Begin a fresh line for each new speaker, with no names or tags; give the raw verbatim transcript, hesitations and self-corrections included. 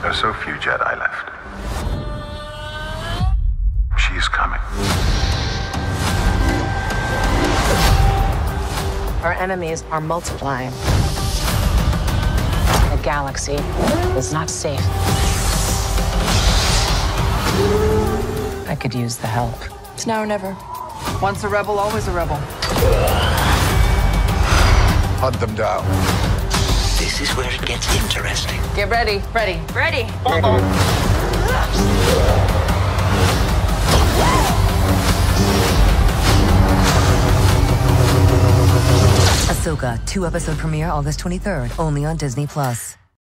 There are so few Jedi left. She's coming.
Our enemies are multiplying. The galaxy is not safe. I could use the help.
It's now or never. Once a rebel, always a rebel.
Hunt them down.
This is where it gets interesting.
Get ready. Ready.
Ready.
Ahsoka, two-episode premiere August twenty-third, only on Disney Plus.